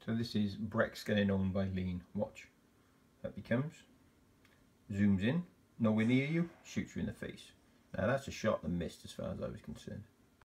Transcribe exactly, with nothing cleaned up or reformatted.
So this is Breck's Getting On by Lean. Watch. That becomes, zooms in, nowhere near you, shoots you in the face. Now that's a shot that missed as far as I was concerned.